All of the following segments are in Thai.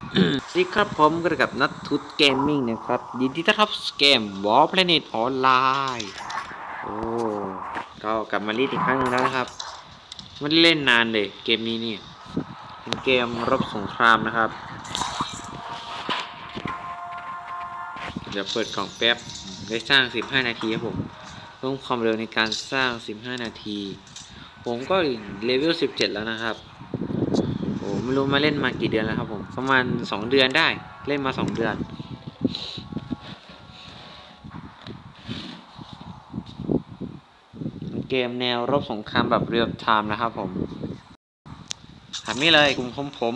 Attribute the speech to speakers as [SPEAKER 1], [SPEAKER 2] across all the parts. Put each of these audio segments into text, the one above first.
[SPEAKER 1] สวัสดีครับผมก็กับนัททุตเกมมิ่งนะครับยินดีต้อนรับเกม War Planet ออนไลน์โอ้ก็กลับมารีดอีกครั้งนึงแล้วนะครับไม่ได้เล่นนานเลยเกมนี้เนี่ยเป็นเกมรบสงครามนะครับเดี๋ยวเปิดกล่องแป๊บได้สร้าง15นาทีครับผมเพิ่มความเร็วในการสร้าง15นาทีผมก็เลเวล17แล้วนะครับโอ้ไม่รู้มาเล่นมากี่เดือนแล้วครับผมประมาณ2เดือนได้เล่นมา2เดือนเกมแนวรบสงครามแบบเรียลไทม์นะครับผมแบบนี้เลยกลุ่มผม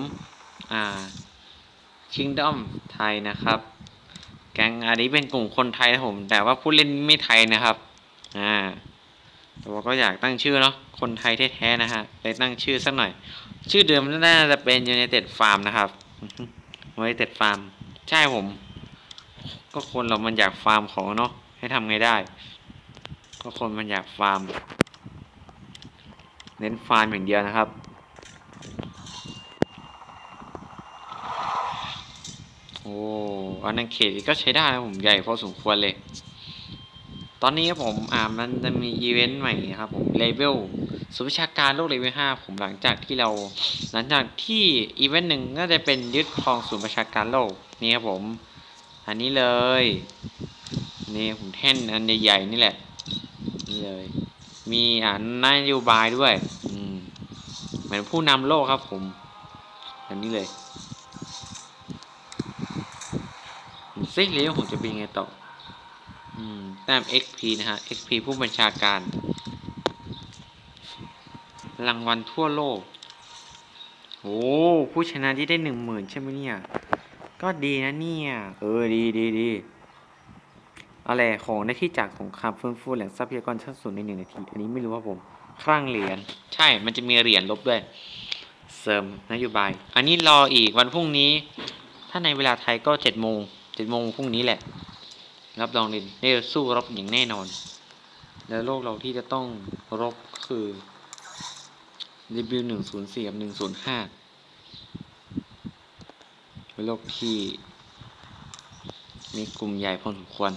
[SPEAKER 1] Kingdom ไทยนะครับแก๊งอันนี้เป็นกลุ่มคนไทยนะผมแต่ว่าผู้เล่นไม่ไทยนะครับแต่ว่าก็อยากตั้งชื่อเนาะคนไทยแท้ๆนะฮะเลยตั้งชื่อสักหน่อยชื่อเดิมน่าจะเป็น United Farm นะครับ United Farm ใช่ผมก็คนเรามันอยากฟาร์มของเนาะให้ทำไงได้ก็คนมันอยากฟาร์มเน้นฟาร์มอย่างเดียวนะครับโอ้อาณาเขตก็ใช้ได้นะผมใหญ่พอสมควรเลยตอนนี้ผมมันจะมีอีเวนต์ใหม่ครับผมเลเวลสุวิชาการโลกเลเวล5ผมหลังจากที่อีเวนต์หนึ่งก็จะเป็นยึดครองศูนย์ประชาการโลกนี่ครับผมอันนี้เลยนี่ผมแท่นอันใหญ่ๆนี่แหละนี่เลยมีนโยบายด้วยเหมือนผู้นำโลกครับผมอันนี้เลยซิกเลยผมจะเป็นไงต่อแต้ม XP นะฮะ XP ผู้บัญชาการรางวัลทั่วโลกโอ้ผู้ชนะที่ได้10,000ใช่ไหมเนี่ยก็ดีนะเนี่ยดีอะไรของได้ที่จากสงครามฟื้นฟูแหล่งทรัพยากรชั้นสูงใน1นาทีอันนี้ไม่รู้ว่าผมคลั่งเหรียญใช่มันจะมีเหรียญลบด้วยเสริมนโยบายอันนี้รออีกวันพรุ่งนี้ถ้าในเวลาไทยก็7 โมงพรุ่งนี้แหละรับรองเลยได้สู้รบอย่างแน่นอนแล้วโลกเราที่จะต้องรบคือW104กับ105เป็นโลกที่มีกลุ่มใหญ่พอสมควร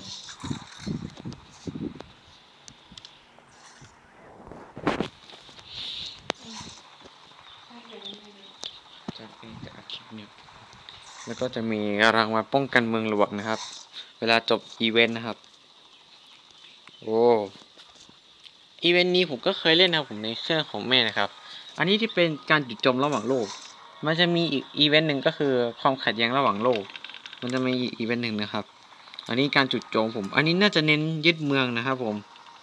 [SPEAKER 1] จะเป็นจะอัดคลิปเนี่ยแล้วก็จะมีรางวัลป้องกันเมืองหลวงนะครับเวลาจบอีเวนต์นะครับโอ้อีเวนต์นี้ผมก็เคยเล่นนะผมในเครื่องของแม่นะครับอันนี้ที่เป็นการจุดจมระหว่างโลกมันจะมีอีกอีเวนต์หนึ่งก็คือความขัดแย้งระหว่างโลกมันจะมีอีเวนต์หนึ่งนะครับอันนี้การจุดโจมผมอันนี้น่าจะเน้นยึดเมืองนะครับผม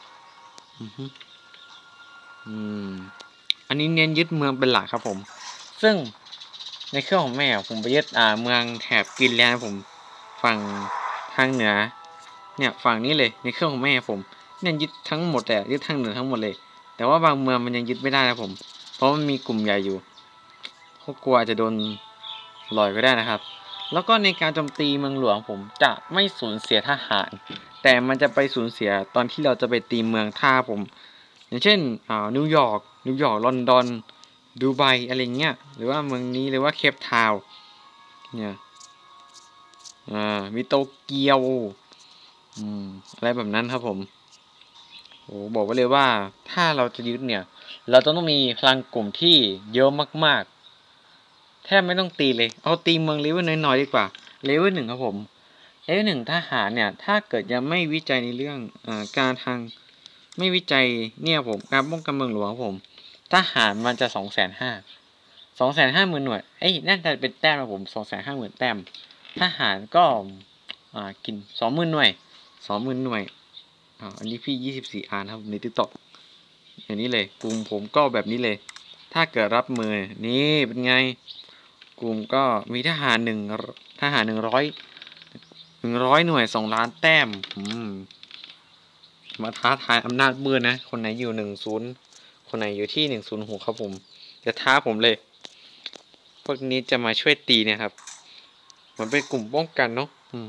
[SPEAKER 1] อันนี้เน้นยึดเมืองเป็นหลักครับผมซึ่งในเครื่องของแม่ผมไปยึดเมืองแถบกรีนแลนด์ผมฝั่งทางเหนือเนี่ยฝั่งนี้เลยในเครื่องของแม่ผมเนี่ยยึดทั้งหมดแต่ยึดทางเหนือทั้งหมดเลยแต่ว่าบางเมืองมันยังยึดไม่ได้นะผมเพราะมันมีกลุ่มใหญ่อยู่เขากลัวจะโดนลอยก็ได้นะครับแล้วก็ในการโจมตีเมืองหลวงผมจะไม่สูญเสียทหารแต่มันจะไปสูญเสียตอนที่เราจะไปตีเมืองท่าผมอย่างเช่นนิวยอร์กลอนดอนดูไบอะไรเงี้ยหรือว่าเมืองนี้หรือว่าเคปทาวน์เนี่ยมีโตเกียวอะไรแบบนั้นครับผมโอ้บอกไว้เลยว่าถ้าเราจะยึดเนี่ยเราต้องมีพลังกลุ่มที่เยอะมากๆแทบไม่ต้องตีเลยเอาตีเมืองเลเวลน้อยๆดีกว่าเลเวล1ครับผมเลเวล1ทหารเนี่ยถ้าเกิดยังไม่วิจัยในเรื่องการทางไม่วิจัยเนี่ยผมการป้องกันเมืองหลวงผมทหารมันจะ250,000 หน่วยน่าจะเป็นแต้มนะผม250,000 แต้มทหารก็กิน20,000 หน่วยอันนี้พี่24อันครับใน TikTok อย่างนี้เลยกลุ่มผมก็แบบนี้เลยถ้าเกิดรับมือนี่เป็นไงกลุ่มก็มีทหาร100 หน่วย2 ล้านแต้มมาท้าทายอำนาจมืดนะคนไหนอยู่10คนไหนอยู่ที่106ครับผมจะท้าผมเลยพวกนี้จะมาช่วยตีเนี่ยครับมันเป็นกลุ่มป้องกันเนาะ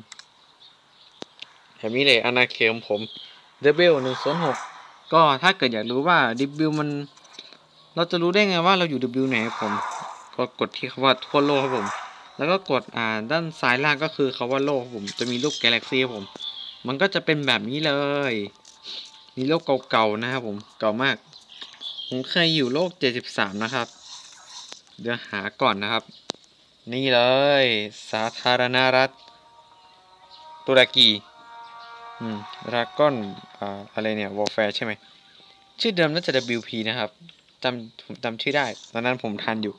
[SPEAKER 1] แบบนี้เลยอาณาเขตของผมW106ก็ถ้าเกิดอยากรู้ว่า W มันเราจะรู้ได้ไงว่าเราอยู่ W ไหนผมก็กดที่คำว่าทั่วโลกครับผมแล้วก็กดด้านซ้ายล่างก็คือคาว่าโลกผมจะมีรูปกาแล็กซี่ผมมันก็จะเป็นแบบนี้เลยมีโลกเก่าๆนะครับผมเก่ามากผมเคยอยู่โลก73นะครับเดี๋ยวหาก่อนนะครับนี่เลยสาธารณรัฐตุรกีดราก้อนอะไรเนี่ยวอลแฟร์ใช่ไหมชื่อเดิมน่าจะ WP นะครับผมจำชื่อได้ตอนนั้นผมทันอยู่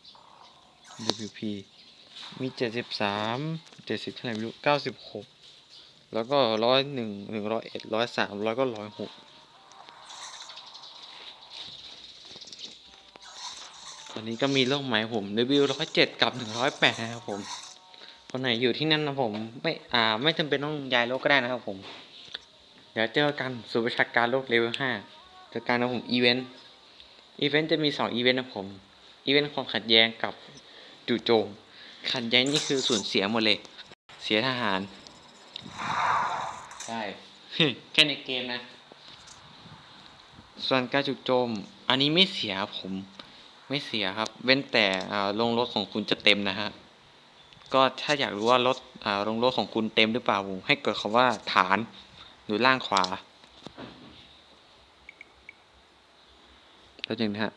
[SPEAKER 1] WP มี73 70เท่าไหร่ไม่รู้96แล้วก็101 101 103แล้วก็106ตอนนี้ก็มีโลกใหม่ผม W107กับ108นะครับผมคนไหนอยู่ที่นั่นนะผมไม่จำเป็นต้องย้ายโลกก็ได้นะครับผมเดี๋ยวเจอกันศูนย์ประชาการโลกเลเวล5เจอกันนะผมอีเวนต์จะมี2อีเวนต์นะผมอีเวนต์ความขัดแย้งกับจู่โจมขัดแย้งนี่คือสูญเสียหมดเลยเสียทหารใช่ แค่ในเกมนะส่วนการจู่โจมอันนี้ไม่เสียผมไม่เสียครับเว้นแต่ลงรถของคุณจะเต็มนะฮะก็ถ้าอยากรู้ว่ารถลงรถของคุณเต็มหรือเปล่าผมให้กดคำว่าฐานอยู่ล่างขวาแล้วจริงนะฮะ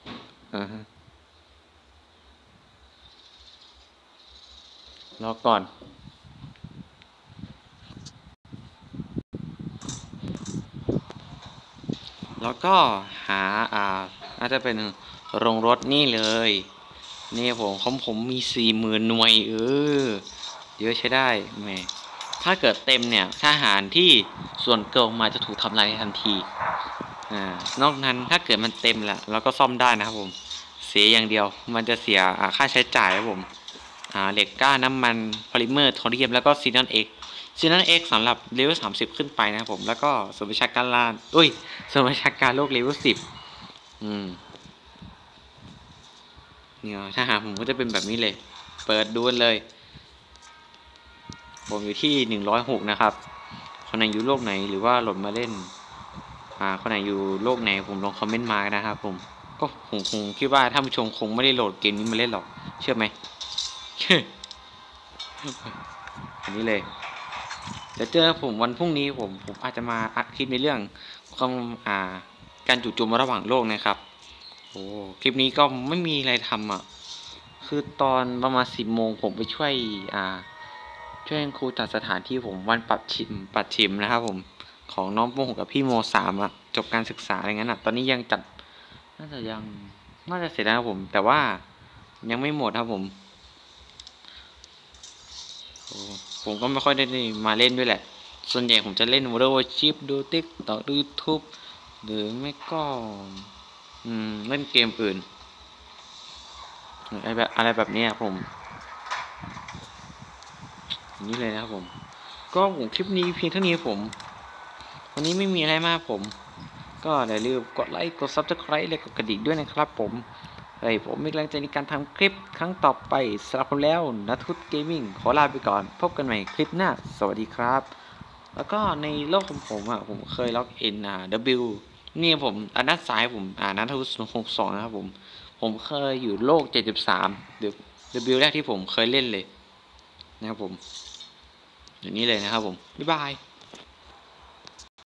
[SPEAKER 1] รอก่อนแล้วก็หาน่าจะเป็นโรงรถนี่เลยนี่ผมมี40,000หน่วยเยอะใช้ได้แหมถ้าเกิดเต็มเนี่ยทหารที่ส่วนเกินมาจะถูกทำลายทันทีนอกนั้นถ้าเกิดมันเต็มแล้วเราก็ซ่อมได้นะครับผมเสียอย่างเดียวมันจะเสียค่าใช้จ่ายครับผมเหล็กก้าน้ำมันพอลิเมอร์โทรเดียมแล้วก็ซีนอนเอ็กสำหรับเลเวล30ขึ้นไปนะครับผมแล้วก็ส่วนประชาการลานส่วนประชาการโลกเลเวล10เนี่ยถ้าหาผมก็จะเป็นแบบนี้เลยเปิดดูเลยผมอยู่ที่106นะครับคนไหนอยู่โลกไหนหรือว่าโหลดมาเล่นคนไหนอยู่โลกไหนผมลองคอมเมนต์มานะครับผมก็ผมคงคิดว่าท่านผู้ชมคงไม่ได้โหลดเกมนี้มาเล่นหรอกเชื่อไหม อันนี้เลยเดี๋ยวเจอผมวันพรุ่งนี้ผมอาจจะมาอัดคลิปในเรื่องความการจู่โจมระหว่างโลกนะครับโอ้คลิปนี้ก็ไม่มีอะไรทำคือตอนประมาณ10 โมงผมไปช่วยครูจัดสถานที่ผมวันปัดชิมนะครับผมของน้องโมหกกับพี่โม3จบการศึกษาอะไรเงี้ยตอนนี้ยังจัดน่าจะเสร็จแล้วครับผมแต่ว่ายังไม่หมดครับผมก็ไม่ค่อยได้มาเล่นด้วยแหละส่วนใหญ่ผมจะเล่น World of Warship ดู TikTok ดู YouTube หรือไม่ก็เล่นเกมอื่นอะไรแบบนี้ผมอย่างนี้เลยนะครับผมก็คลิปนี้เพียงเท่านี้วันนี้ไม่มีอะไรมากก็อย่าลืมกดไลค์กด Subscribe และกดกระดิ่งด้วยนะครับผมมีกำลังใจในการทำคลิปครั้งต่อไปสำหรับผมแล้วนัทุตเกมมิ่งขอลาไปก่อนพบกันใหม่คลิปหน้าสวัสดีครับแล้วก็ในโลกของผมผมเคยล็อกอินW นี่ผมด้านซ้ายผมนัทวุฒิ62นะครับผมเคยอยู่โลก73เดี๋ยว W แรกที่ผมเคยเล่นเลยนะครับผมอย่างนี้เลยนะครับผมบ๊ายบาย